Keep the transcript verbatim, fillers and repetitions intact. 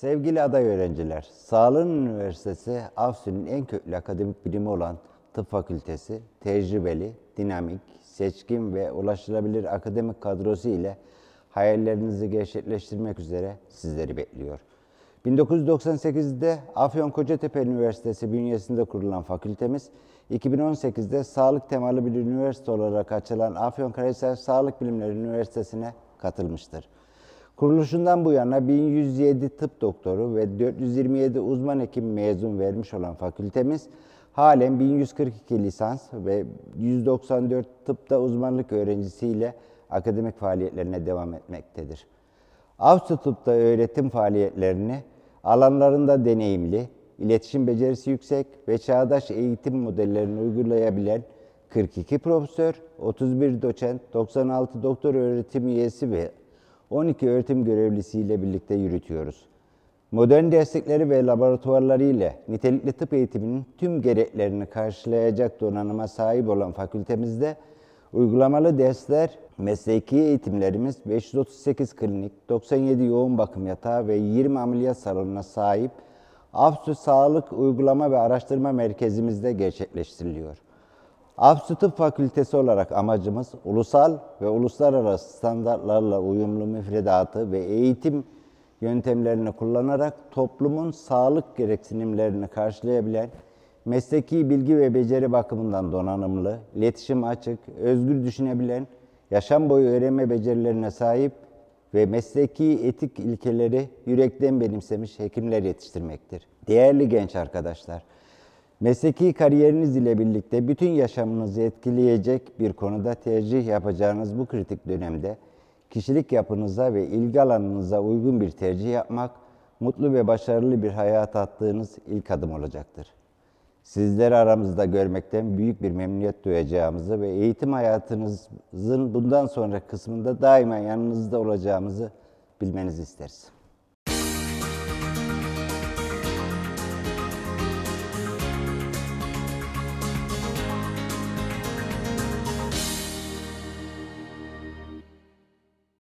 Sevgili aday öğrenciler, Sağlığın Üniversitesi AFSÜ'nün en köklü akademik birimi olan Tıp Fakültesi, tecrübeli, dinamik, seçkin ve ulaşılabilir akademik kadrosu ile hayallerinizi gerçekleştirmek üzere sizleri bekliyor. bin dokuz yüz doksan sekizde Afyon-Kocatepe Üniversitesi bünyesinde kurulan fakültemiz, iki bin on sekizde sağlık temalı bir üniversite olarak açılan Afyonkarahisar Sağlık Bilimleri Üniversitesi'ne katılmıştır. Kuruluşundan bu yana bin yüz yedi tıp doktoru ve dört yüz yirmi yedi uzman hekim mezun vermiş olan fakültemiz, halen bin yüz kırk iki lisans ve yüz doksan dört tıpta uzmanlık öğrencisiyle akademik faaliyetlerine devam etmektedir. AFSÜ Tıp'ta öğretim faaliyetlerini alanlarında deneyimli, iletişim becerisi yüksek ve çağdaş eğitim modellerini uygulayabilen kırk iki profesör, otuz bir doçent, doksan altı doktor öğretim üyesi ve on iki öğretim görevlisiyle birlikte yürütüyoruz. Modern derslikleri ve laboratuvarları ile nitelikli tıp eğitiminin tüm gereklerini karşılayacak donanıma sahip olan fakültemizde uygulamalı dersler, mesleki eğitimlerimiz beş yüz otuz sekiz klinik, doksan yedi yoğun bakım yatağı ve yirmi ameliyat salonuna sahip AFSÜ Sağlık Uygulama ve Araştırma Merkezimizde gerçekleştiriliyor. AFSÜ Tıp Fakültesi olarak amacımız ulusal ve uluslararası standartlarla uyumlu müfredatı ve eğitim yöntemlerini kullanarak toplumun sağlık gereksinimlerini karşılayabilen, mesleki bilgi ve beceri bakımından donanımlı, iletişim açık, özgür düşünebilen, yaşam boyu öğrenme becerilerine sahip ve mesleki etik ilkeleri yürekten benimsemiş hekimler yetiştirmektir. Değerli genç arkadaşlar, mesleki kariyeriniz ile birlikte bütün yaşamınızı etkileyecek bir konuda tercih yapacağınız bu kritik dönemde kişilik yapınıza ve ilgi alanınıza uygun bir tercih yapmak, mutlu ve başarılı bir hayat attığınız ilk adım olacaktır. Sizleri aramızda görmekten büyük bir memnuniyet duyacağımızı ve eğitim hayatınızın bundan sonra kısmında daima yanınızda olacağımızı bilmenizi isteriz.